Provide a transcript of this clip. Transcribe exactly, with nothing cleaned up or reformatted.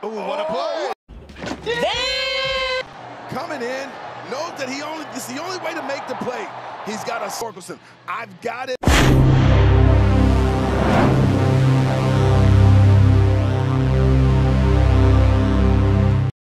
Ooh, what a play. Coming in, knows that he only, it's the only way to make the play. He's got a Sorkelson. I've got it.